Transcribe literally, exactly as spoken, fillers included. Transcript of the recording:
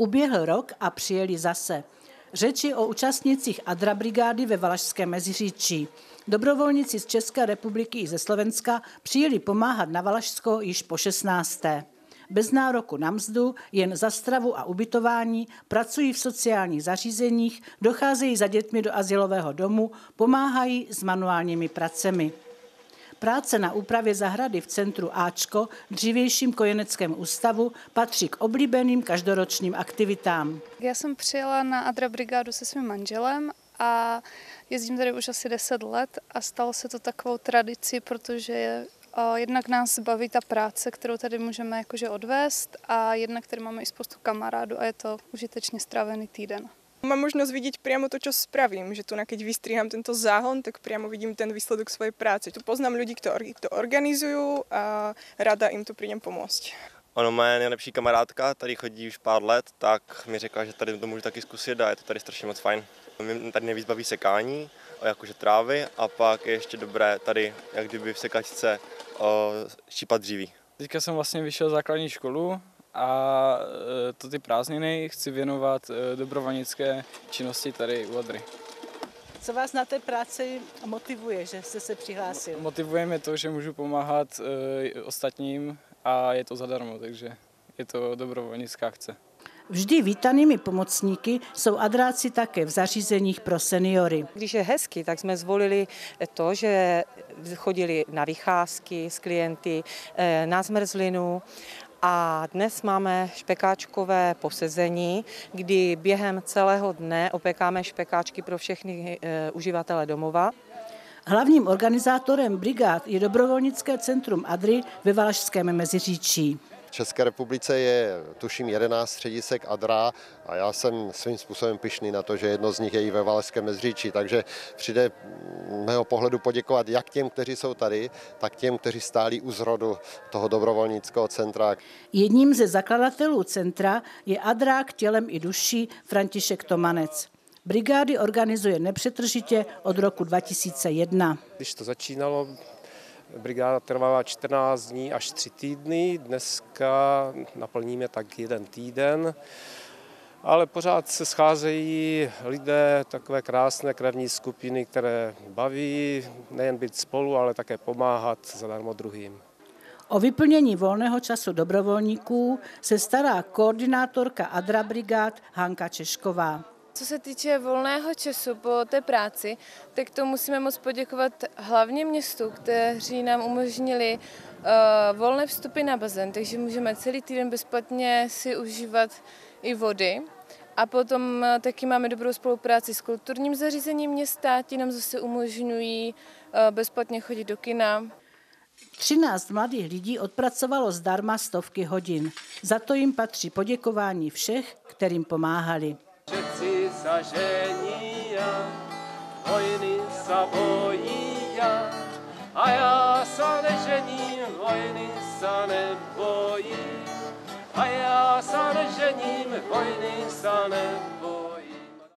Uběhl rok a přijeli zase. Řeč je o účastnících Adra brigády ve Valašském Meziříčí. Dobrovolníci z České republiky i ze Slovenska přijeli pomáhat na Valašsko již po šestnácté. Bez nároku na mzdu, jen za stravu a ubytování, pracují v sociálních zařízeních, docházejí za dětmi do azylového domu, pomáhají s manuálními pracemi. Práce na úpravě zahrady v centru Ačko, dřívějším kojeneckém ústavu, patří k oblíbeným každoročním aktivitám. Já jsem přijela na Adra brigádu se svým manželem a jezdím tady už asi deset let a stalo se to takovou tradicí, protože jednak nás baví ta práce, kterou tady můžeme jakože odvést, a jednak tady máme i spoustu kamarádů a je to užitečně strávený týden. Mám možnosť vidieť priamo to, čo spravím, že tu keď vystriham tento záhon, tak priamo vidím ten výsledok svojej práce. Tu poznám ľudí, ktorí to organizujú a rada im tu prídem pomôcť. Ono, moje nejlepší kamarádka, tady chodí už pár let, tak mi řekla, že tady to můžu taky zkusit a je to tady strašně moc fajn. Mě tady nejvíc baví sekání, jakože trávy, a pak je ještě dobré tady, jak kdyby v sekačce, štípat dříví. Teďka jsem vlastně vyšel základní školu a to ty prázdniny chci věnovat dobrovolnické činnosti tady u Adry. Co vás na té práci motivuje, že jste se přihlásil? Motivuje mě to, že můžu pomáhat ostatním a je to zadarmo, takže je to dobrovolnická akce. Vždy vítanými pomocníky jsou Adráci také v zařízeních pro seniory. Když je hezky, tak jsme zvolili to, že chodili na vycházky s klienty, na zmrzlinu. A dnes máme špekáčkové posezení, kdy během celého dne opekáme špekáčky pro všechny e, uživatele domova. Hlavním organizátorem brigád je dobrovolnické centrum Adry ve Valašském Meziříčí. V České republice je, tuším, jedenáct středisek Adra a já jsem svým způsobem pyšný na to, že jedno z nich je i ve Valašském Meziříčí. Takže přijde z mého pohledu poděkovat jak těm, kteří jsou tady, tak těm, kteří stáli u zrodu toho dobrovolnického centra. Jedním ze zakladatelů centra je Adrák tělem i duší František Tomanec. Brigády organizuje nepřetržitě od roku dva tisíce jedna. Když to začínalo, brigáda trvala čtrnáct dní až tři týdny, dneska naplníme tak jeden týden, ale pořád se scházejí lidé, takové krásné krevní skupiny, které baví nejen být spolu, ale také pomáhat zadarmo druhým. O vyplnění volného času dobrovolníků se stará koordinátorka Adra brigád Hanka Češková. Co se týče volného času po té práci, tak to musíme moc poděkovat hlavně městu, kteří nám umožnili uh, volné vstupy na bazén, takže můžeme celý týden bezplatně si užívat i vody. A potom uh, taky máme dobrou spolupráci s kulturním zařízením města, ti nám zase umožňují uh, bezplatně chodit do kina. třináct mladých lidí odpracovalo zdarma stovky hodin. Za to jim patří poděkování všech, kterým pomáhali. Všetci sa ženia, vojny sa bojíja, a ja sa nežením, vojny sa nebojím, a ja sa nežením, vojny sa nebojím.